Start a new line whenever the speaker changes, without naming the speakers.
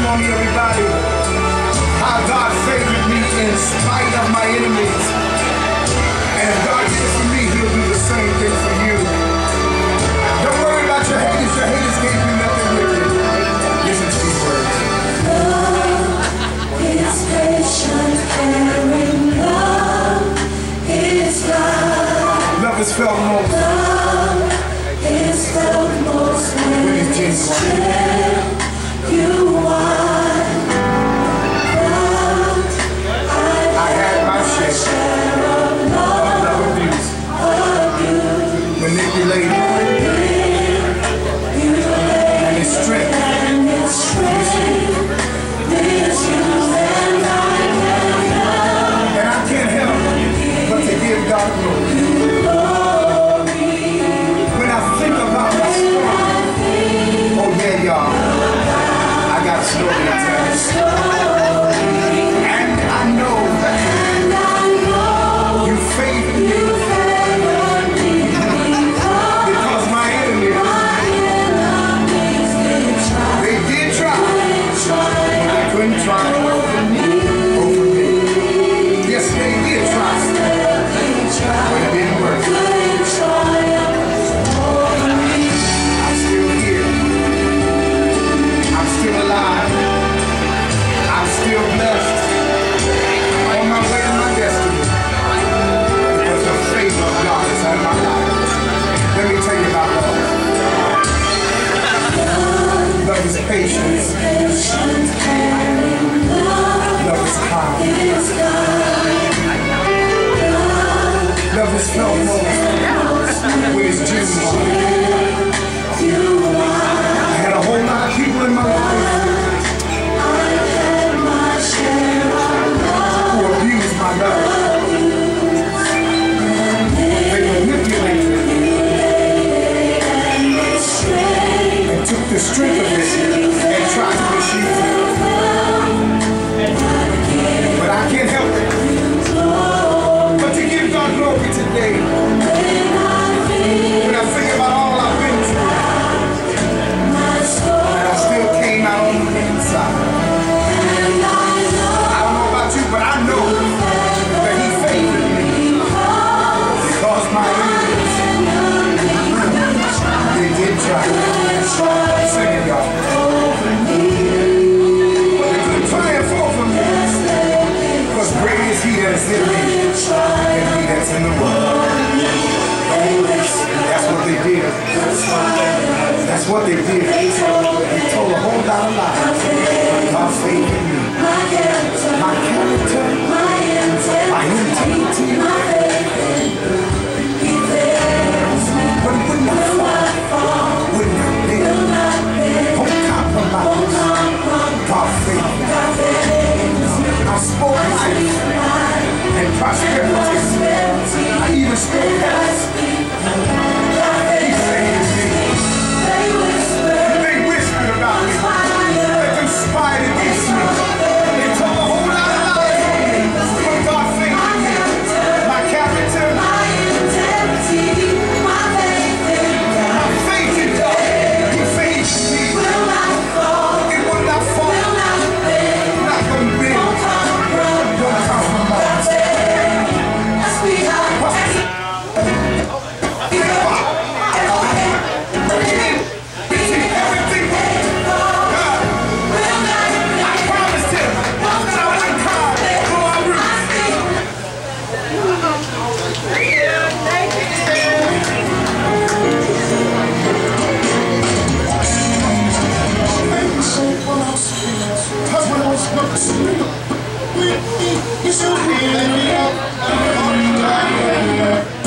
testimony, everybody, how God favored me in spite of my enemies. And if God did it for me, he'll do the same thing for you. Don't worry about your haters. Your haters can't do nothing with you. Listen to these words.
Love is patient, caring. Love is God.
Love is felt most.
Love is felt most when it's genuine. You want love. I had my share of love
abuse, manipulated, and its strength. And I can't help but to give God glory. When I think about my story, oh yeah, y'all, I got a story to tell. And I know that you favored me because my enemies, they did try, but they couldn't try over me. Yes, they did try, but it didn't work. I'm still here. I'm still alive. I'm still blessed. On my way to my destiny. Because the favor of God is on my life. Let me tell you about love. Love is patience. Love is kind. Love is felt most when it's genuine. I had a whole lot of people in my life who abused my love. They manipulated it and took the strength of it and tried to misuse it. But I can't help it but to give God glory today. When I think about all I've been through, and I still came out on the inside. I don't know about you, but I know that he favored me because my enemies, they did try. Sing it, y'all. But they couldn't triumph over me because great is he that is in me than he that's in the world. That's what they did. That's what they did. They told a whole lot of lies. God favored me. My character, my integrity, but it would not fall, would not bend, won't compromise. God favored me. I spoke life and prosperity. I even spoke health. He favored me. They whispered about me. They conspired against me. They told a whole lot of lies on me. But God favored me. My character, my integrity, my faith in God. He favored me. It will not fall. It will not fall. Not gonna bend. Don't compromise. You should be